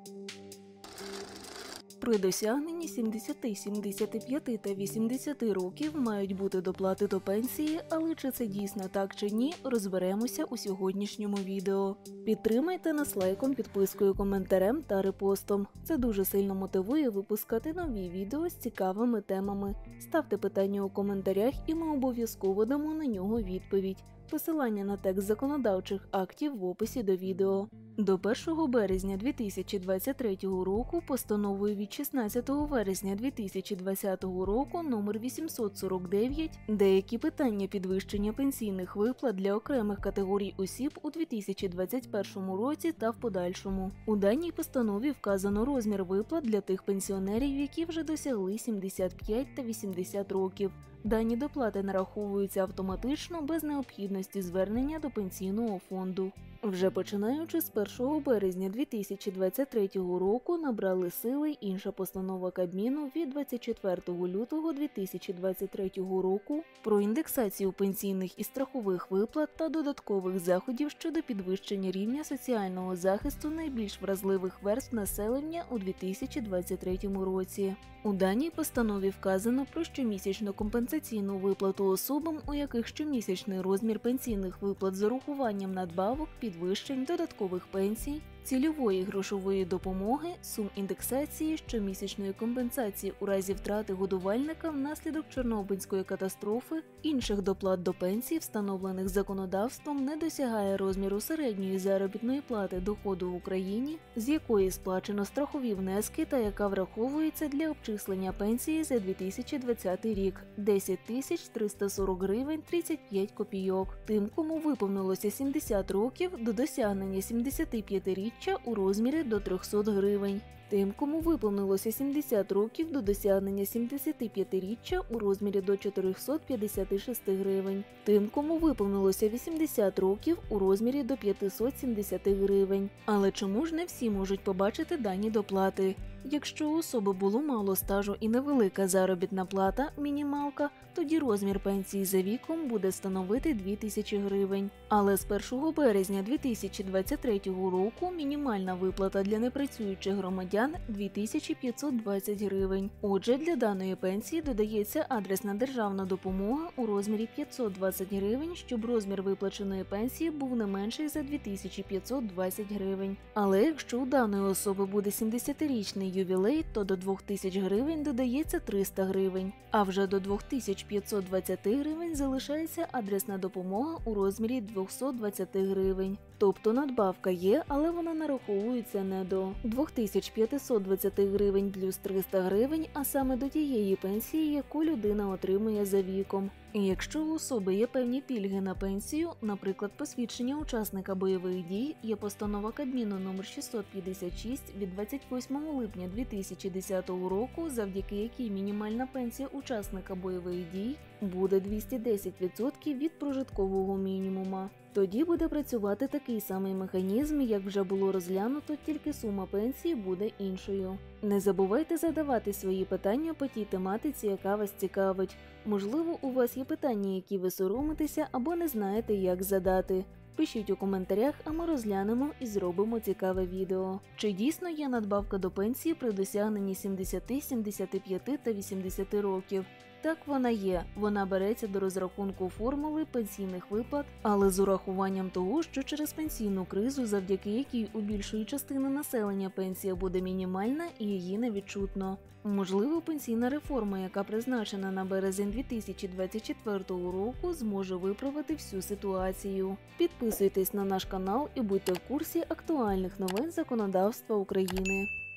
При досягненні 70, 75 та 80 років мають бути доплати до пенсії, але чи це дійсно так чи ні, розберемося у сьогоднішньому відео. Підтримайте нас лайком, підпискою, коментарем та репостом. Це дуже сильно мотивує випускати нові відео з цікавими темами. Ставте питання у коментарях і ми обов'язково дамо на нього відповідь. Посилання на текст законодавчих актів в описі до відео. До 1 березня 2023 року постановою від 16 вересня 2020 року номер 849 деякі питання підвищення пенсійних виплат для окремих категорій осіб у 2021 році та в подальшому. У даній постанові вказано розмір виплат для тих пенсіонерів, які вже досягли 75 та 80 років. Дані доплати нараховуються автоматично без необхідності звернення до пенсійного фонду. Вже починаючи з 1 березня 2023 року набрали сили інша постанова Кабміну від 24 лютого 2023 року про індексацію пенсійних і страхових виплат та додаткових заходів щодо підвищення рівня соціального захисту найбільш вразливих верств населення у 2023 році. У даній постанові вказано про щомісячну компенсаційну виплату особам, у яких щомісячний розмір пенсійних виплат з урахуванням надбавок, підвищень, додаткових пенсій, цільової грошової допомоги, сум індексації, щомісячної компенсації у разі втрати годувальника внаслідок Чорнобильської катастрофи, інших доплат до пенсій, встановлених законодавством, не досягає розміру середньої заробітної плати доходу в Україні, з якої сплачено страхові внески та яка враховується для обчислення пенсії за 2020 рік – 10 340 гривень 35 копійок. Тим, кому виповнилося 70 років, до досягнення 75-річчя у розмірі до 300 гривень. Тим, кому виповнилося 70 років, до досягнення 75-річчя у розмірі до 456 гривень. Тим, кому виповнилося 80 років, у розмірі до 570 гривень. Але чому ж не всі можуть побачити дані доплати? Якщо у особи було мало стажу і невелика заробітна плата, мінімалка, тоді розмір пенсії за віком буде становити 2000 гривень. Але з 1 березня 2023 року мінімальна виплата для непрацюючих громадян – 2520 гривень. Отже, для даної пенсії додається адресна державна допомога у розмірі 520 гривень, щоб розмір виплаченої пенсії був не менший за 2520 гривень. Але якщо у даної особи буде 70-річний ювілей, то до 2000 гривень додається 300 гривень, а вже до 2520 гривень залишається адресна допомога у розмірі 220 гривень. Тобто надбавка є, але вона нараховується не до 2520 гривень плюс 300 гривень, а саме до тієї пенсії, яку людина отримує за віком. І якщо у особи є певні пільги на пенсію, наприклад, посвідчення учасника бойових дій, є постанова Кабміну номер 656 від 28 липня 2010 року, завдяки якій мінімальна пенсія учасника бойових дій буде 210% від прожиткового мінімума. Тоді буде працювати такий самий механізм, як вже було розглянуто, тільки сума пенсії буде іншою. Не забувайте задавати свої питання по тій тематиці, яка вас цікавить. Можливо, у вас є питання, які ви соромитеся або не знаєте, як задати. Пишіть у коментарях, а ми розглянемо і зробимо цікаве відео. Чи дійсно є надбавка до пенсії при досягненні 70, 75 та 80 років? Так, вона є. Вона береться до розрахунку формули пенсійних виплат, але з урахуванням того, що через пенсійну кризу, завдяки якій у більшої частини населення пенсія буде мінімальна і її не відчутно. Можливо, пенсійна реформа, яка призначена на березень 2024 року, зможе виправити всю ситуацію. Підписуйтесь на наш канал і будьте в курсі актуальних новин законодавства України.